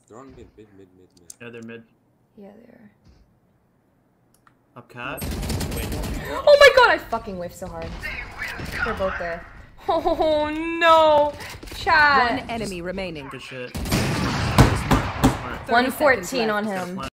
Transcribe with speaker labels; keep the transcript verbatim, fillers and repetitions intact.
Speaker 1: They're on mid, mid, mid, mid, mid.
Speaker 2: Yeah, they're mid.
Speaker 3: Yeah, they are.
Speaker 2: Up cat.
Speaker 3: Wait. Oh my god, I fucking whiffed so hard. They're both there. Oh no! Chat.
Speaker 4: One enemy remaining.
Speaker 2: Good shit.
Speaker 3: one fourteen on him.